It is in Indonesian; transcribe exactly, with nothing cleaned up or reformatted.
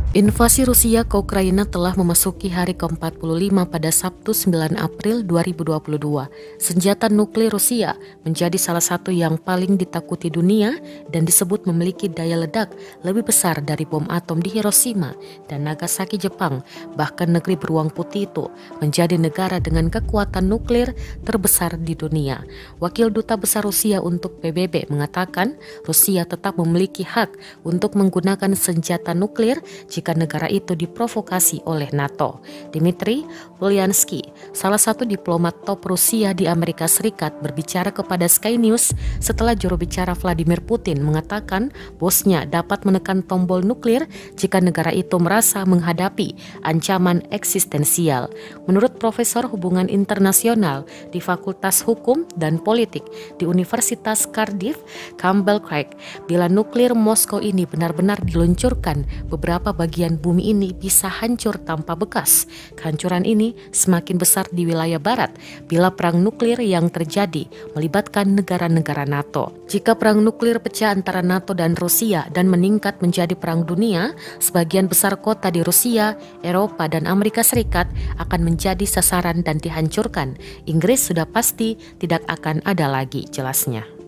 Invasi Rusia ke Ukraina telah memasuki hari ke empat puluh lima pada Sabtu sembilan April dua ribu dua puluh dua. Senjata nuklir Rusia menjadi salah satu yang paling ditakuti dunia dan disebut memiliki daya ledak lebih besar dari bom atom di Hiroshima dan Nagasaki, Jepang. Bahkan negeri beruang putih itu menjadi negara dengan kekuatan nuklir terbesar di dunia. Wakil Duta Besar Rusia untuk P B B mengatakan Rusia tetap memiliki hak untuk menggunakan senjata nuklir jika negara itu diprovokasi oleh NATO. Dmitry Polyansky, salah satu diplomat top Rusia di Amerika Serikat, berbicara kepada Sky News setelah juru bicara Vladimir Putin mengatakan bosnya dapat menekan tombol nuklir jika negara itu merasa menghadapi ancaman eksistensial. Menurut Profesor Hubungan Internasional di Fakultas Hukum dan Politik di Universitas Cardiff, Campbell Craig, bila nuklir Moskow ini benar-benar diluncurkan, beberapa bagian bumi ini bisa hancur tanpa bekas. Kehancuran ini semakin besar di wilayah barat bila perang nuklir yang terjadi melibatkan negara-negara NATO. Jika perang nuklir pecah antara NATO dan Rusia dan meningkat menjadi perang dunia, sebagian besar kota di Rusia, Eropa, dan Amerika Serikat akan menjadi sasaran dan dihancurkan. Inggris sudah pasti tidak akan ada lagi, jelasnya.